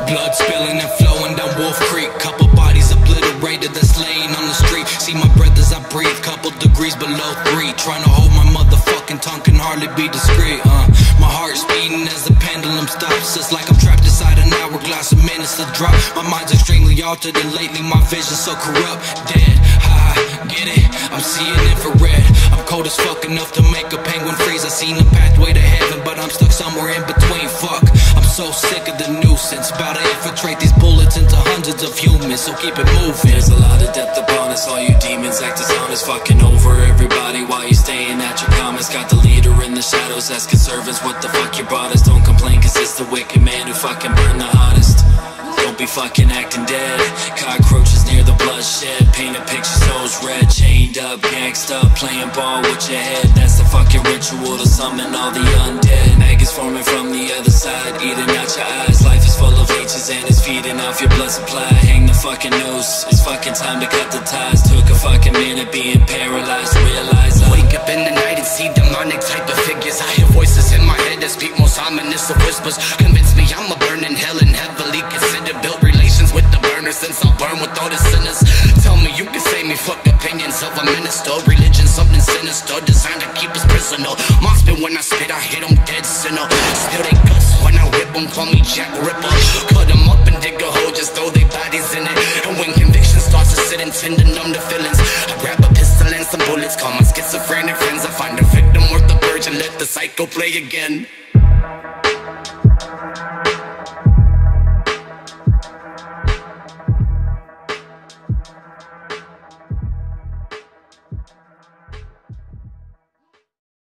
Blood spilling and flowing down Wolf Creek. Couple bodies obliterated that's laying on the street. See my breath as I breathe, couple degrees below 3. Trying to hold my motherfucking tongue, can hardly be discreet. My heart's beating as the pendulum stops. It's like I'm trapped inside an hourglass of minutes to drop. My mind's extremely altered and lately my vision's so corrupt. Dead, high, get it? I'm seeing infrared. I'm cold as fuck enough to make a penguin freeze. I seen a pathway to heaven, but I'm stuck somewhere in between. Fuck, I'm so sick of the nuisance. About to infiltrate these bullets into hundreds of humans, so keep it moving. There's a lot of depth upon us. All you demons act as honest, fucking over everybody while you staying at your comments. Got the leader in the shadows asking servants what the fuck you brought us. Don't complain cause it's the wicked man who fucking burned the hottest. Don't be fucking acting dead. Cockroaches near the bloodshed. Painted pictures, souls red. Chained up, gangsed up, playing ball with your head. That's the fucking ritual to summon all the undead. Maggots forming from the other side, eating out your eyes. Life is full of leeches and it's feeding off your blood supply. Hang the fucking noose, it's fucking time to cut the ties. Took a fucking minute being paralyzed. Realize I wake up in the night and see demonic type of figures. I hear voices in my head that speak most ominous of whispers. Convince me I'm a burn in hell and heavily considered. Build relations with the burner since I'll burn with all the sinners. Tell me you can save me, fuck opinions of a minister. Religion something sinister, designed to keep us prisoner. Mock spit when I spit, I hit them dead sinner. Still they guts when I whip them, call me Jack Ripper. Cut them up and dig a hole, just throw their bodies in it. And when conviction starts to sit and tend to numb the feelings, I grab a pistol and some bullets, call my schizophrenic friends. I find a victim worth the purge and let the cycle play again.